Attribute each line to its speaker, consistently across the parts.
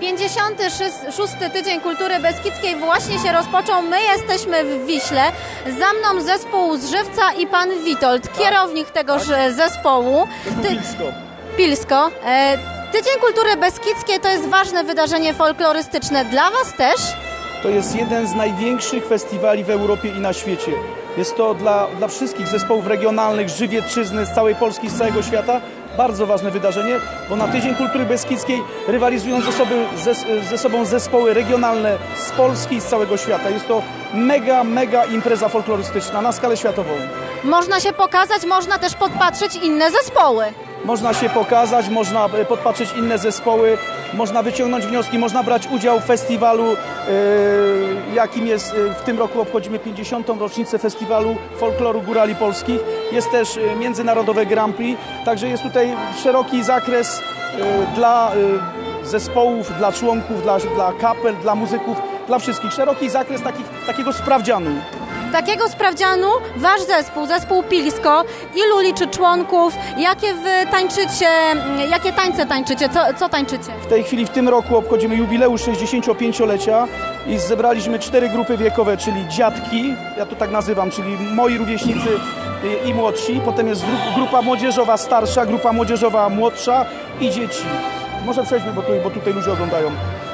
Speaker 1: 56. Tydzień Kultury Beskidzkiej właśnie się rozpoczął. My jesteśmy w Wiśle. Za mną zespół z Żywca i pan Witold, kierownik tegoż zespołu. Pilsko. Tydzień Kultury Beskidzkiej to jest ważne wydarzenie folklorystyczne. Dla was też?
Speaker 2: To jest jeden z największych festiwali w Europie i na świecie. Jest to dla wszystkich zespołów regionalnych, Żywiecczyzny, z całej Polski, z całego świata bardzo ważne wydarzenie, bo na Tydzień Kultury Beskidzkiej rywalizują ze sobą zespoły regionalne z Polski i z całego świata. Jest to mega impreza folklorystyczna na skalę światową.
Speaker 1: Można się pokazać, można też podpatrzeć inne zespoły.
Speaker 2: Można się pokazać, można podpatrzeć inne zespoły, można wyciągnąć wnioski, można brać udział w festiwalu, jakim jest w tym roku obchodzimy 50. rocznicę festiwalu folkloru górali polskich. Jest też międzynarodowe Grand Prix, także jest tutaj szeroki zakres dla zespołów, dla członków, dla kapel, dla muzyków, dla wszystkich. Szeroki zakres takiego sprawdzianu.
Speaker 1: Takiego sprawdzianu wasz zespół Pilsko, ilu liczy członków, jakie wy tańczycie, jakie tańce tańczycie, co tańczycie?
Speaker 2: W tej chwili, w tym roku obchodzimy jubileusz 65-lecia i zebraliśmy 4 grupy wiekowe, czyli dziadki, ja to tak nazywam, czyli moi rówieśnicy i młodsi, potem jest grupa młodzieżowa starsza, grupa młodzieżowa młodsza i dzieci. Może przejdźmy, bo tutaj ludzie oglądają.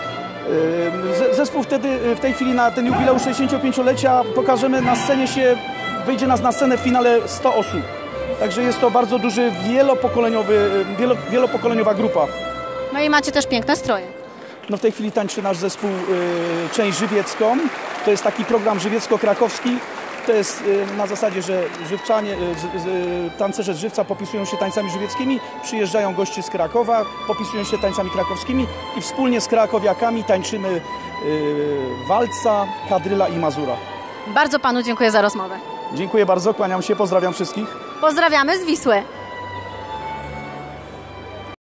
Speaker 2: Zespół wtedy, w tej chwili na ten jubileusz 65-lecia pokażemy na scenie wyjdzie nas na scenę w finale 100 osób. Także jest to bardzo duży, wielopokoleniowa grupa.
Speaker 1: No i macie też piękne stroje.
Speaker 2: No w tej chwili tańczy nasz zespół część żywiecką. To jest taki program żywiecko-krakowski. To jest na zasadzie, że żywczanie, tancerze z Żywca popisują się tańcami żywieckimi, przyjeżdżają goście z Krakowa, popisują się tańcami krakowskimi i wspólnie z krakowiakami tańczymy walca, kadryla i mazura.
Speaker 1: Bardzo panu dziękuję za rozmowę.
Speaker 2: Dziękuję bardzo, kłaniam się, pozdrawiam wszystkich.
Speaker 1: Pozdrawiamy z Wisły.